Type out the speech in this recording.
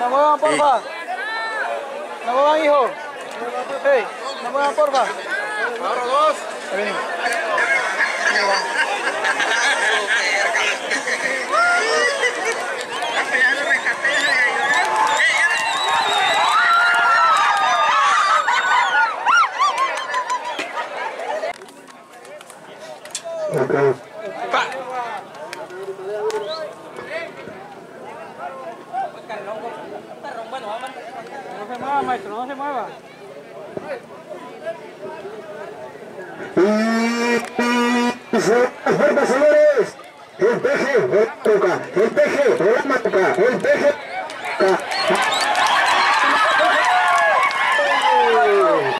No muevan, porfa. No muevan, hijo. Hey, no muevan, porfa. Ahora dos. Ahí venimos. No se mueva, maestro, no se mueva. Señores, el peje, el peje, el peje,